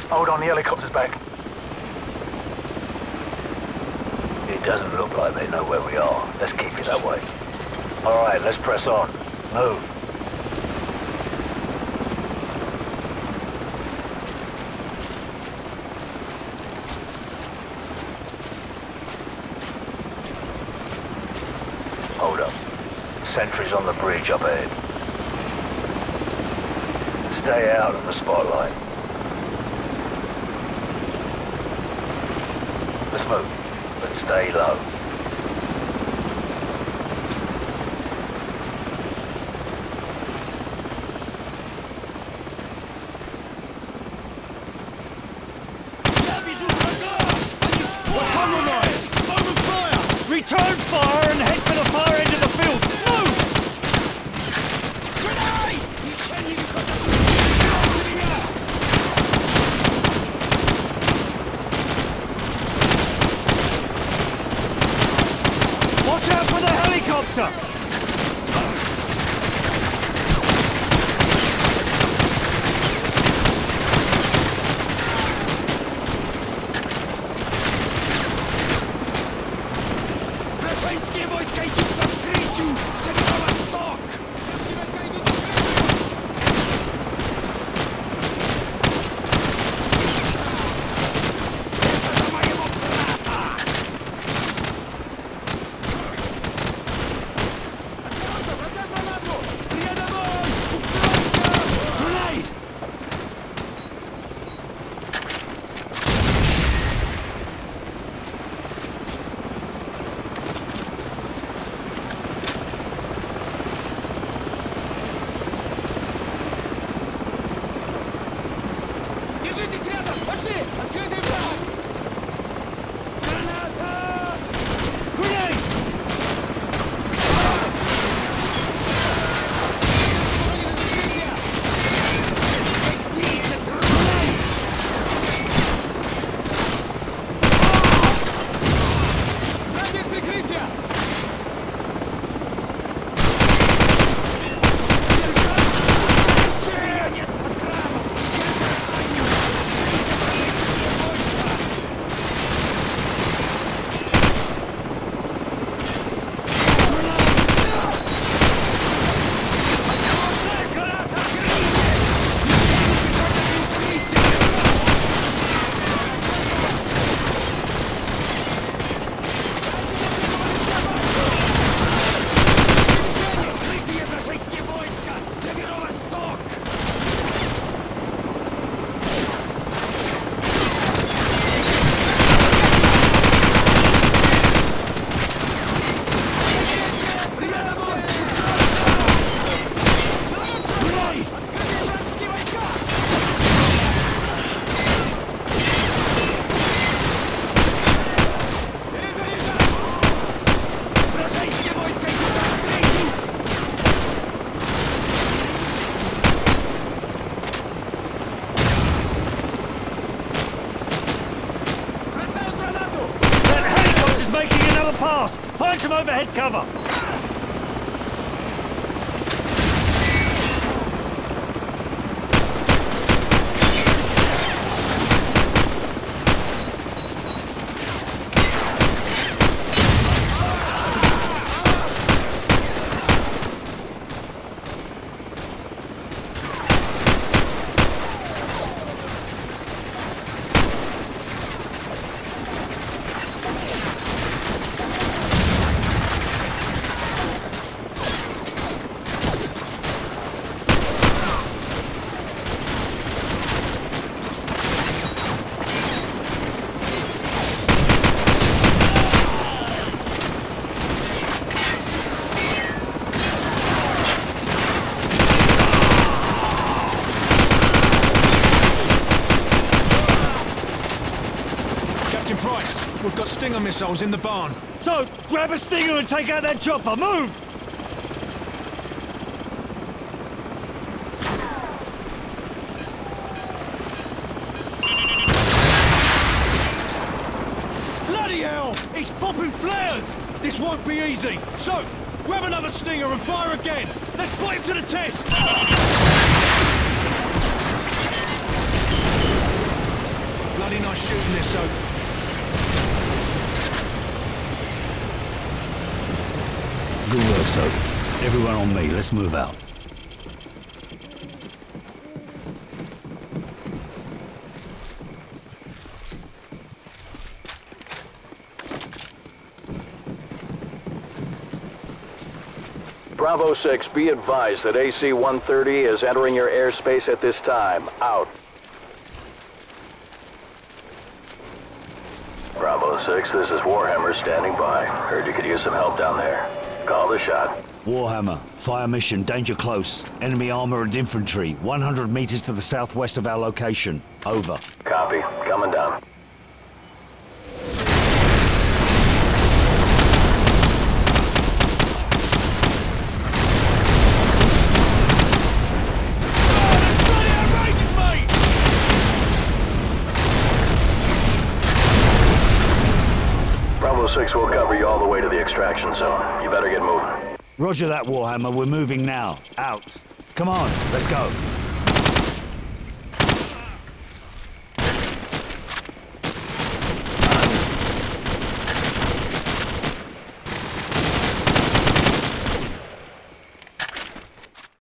Hold on, the helicopter's back. It doesn't look like they know where we are. Let's keep it that way. Alright, let's press on. Move. Hold up. Sentries on the bridge up ahead. Stay out of the spotlight. Let's move, but stay low. Return fire and head for the far end of the field! Move! Grenade! Watch out for the helicopter! Find some overhead cover! We've got Stinger missiles in the barn. So, grab a Stinger and take out that chopper. Move! Bloody hell! It's popping flares! This won't be easy. So, grab another Stinger and fire again. Let's put him to the test! Bloody nice shooting this, so... Good work, Soap. Everyone on me, let's move out. Bravo 6, be advised that AC-130 is entering your airspace at this time. Out. Bravo 6, this is Warhammer standing by. Heard you could use some help down there. Call the shot. Warhammer, fire mission, danger close. Enemy armor and infantry, 100 meters to the southwest of our location. Over. Copy. Coming down. Bravo 6 will cover you all the way to the extraction zone. You better get moving. Roger that, Warhammer. We're moving now. Out. Come on, let's go.